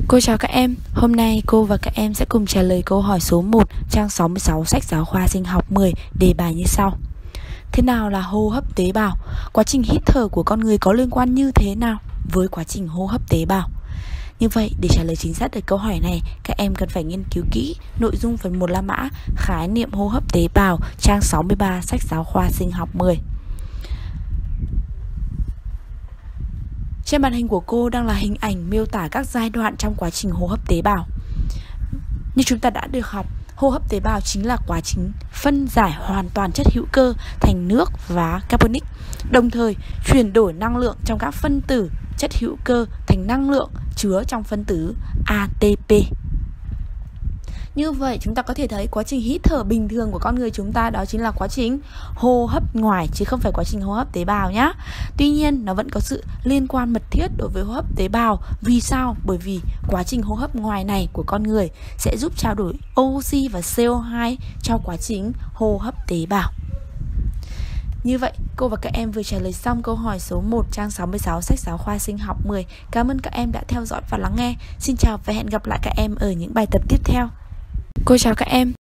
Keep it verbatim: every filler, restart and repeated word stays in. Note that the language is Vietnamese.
Cô chào các em, hôm nay cô và các em sẽ cùng trả lời câu hỏi số một trang sáu mươi sáu sách giáo khoa sinh học mười, đề bài như sau. Thế nào là hô hấp tế bào? Quá trình hít thở của con người có liên quan như thế nào với quá trình hô hấp tế bào? Như vậy, để trả lời chính xác được câu hỏi này, các em cần phải nghiên cứu kỹ nội dung phần một La Mã, khái niệm hô hấp tế bào, trang sáu mươi ba sách giáo khoa sinh học mười. Trên màn hình của cô đang là hình ảnh miêu tả các giai đoạn trong quá trình hô hấp tế bào. Như chúng ta đã được học, hô hấp tế bào chính là quá trình phân giải hoàn toàn chất hữu cơ thành nước và carbonic, đồng thời chuyển đổi năng lượng trong các phân tử chất hữu cơ thành năng lượng chứa trong phân tử a tê pê. Như vậy chúng ta có thể thấy quá trình hít thở bình thường của con người chúng ta đó chính là quá trình hô hấp ngoài chứ không phải quá trình hô hấp tế bào nhé. Tuy nhiên nó vẫn có sự liên quan mật thiết đối với hô hấp tế bào. Vì sao? Bởi vì quá trình hô hấp ngoài này của con người sẽ giúp trao đổi oxy và xê o hai trong quá trình hô hấp tế bào. Như vậy, cô và các em vừa trả lời xong câu hỏi số một trang sáu mươi sáu sách giáo khoa sinh học mười. Cảm ơn các em đã theo dõi và lắng nghe. Xin chào và hẹn gặp lại các em ở những bài tập tiếp theo. Cô chào các em.